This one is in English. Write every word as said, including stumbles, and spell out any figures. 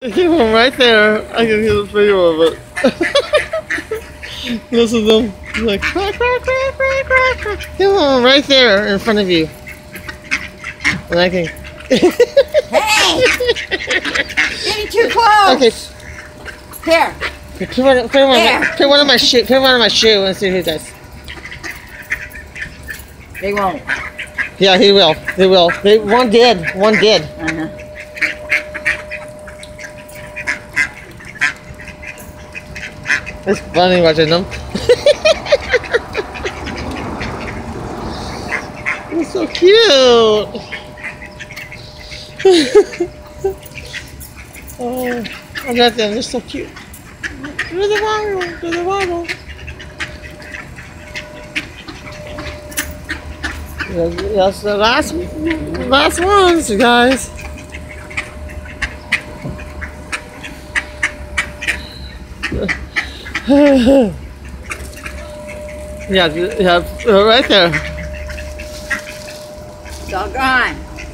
Keep them right there. I can get a video of it. Listen to them. Like, quack, quack, quack, quack, quack, quack. Keep them right there in front of you. And I can... Hey! Getting too close! Okay. Here. Put one, put one, on, my, put one on my shoe. Put one on my shoe and see who does. They won't. Yeah, he will. They will. They, one did. One did. Uh-huh. It's funny watching them. It's so cute. Oh, I got them. They're so cute. Do the waddle. Do the waddle. That's the last, last ones, you guys. Yeah, yeah, right there. It's all gone.